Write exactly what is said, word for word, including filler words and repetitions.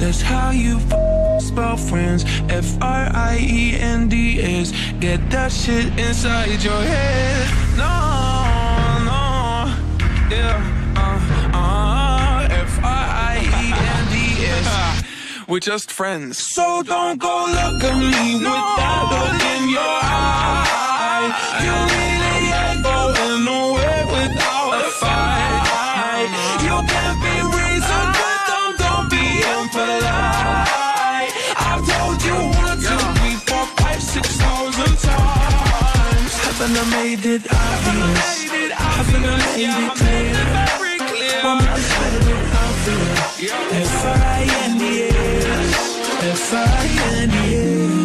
That's how you f spell friends. F R I E N D S. Get that shit inside your head. No, no, yeah, uh, uh, F R I E N D S. We're just friends. So don't go look at me no. with that look in your eye. You really ain't going nowhere without a fight. You can't be reasoned, but don't, don't be impolite. I've told you one, two, three, four, five, six thousand times. Haven't I made it obvious? Haven't I made it clear? I'm not spelling it obvious. F I N D S. F I N D S.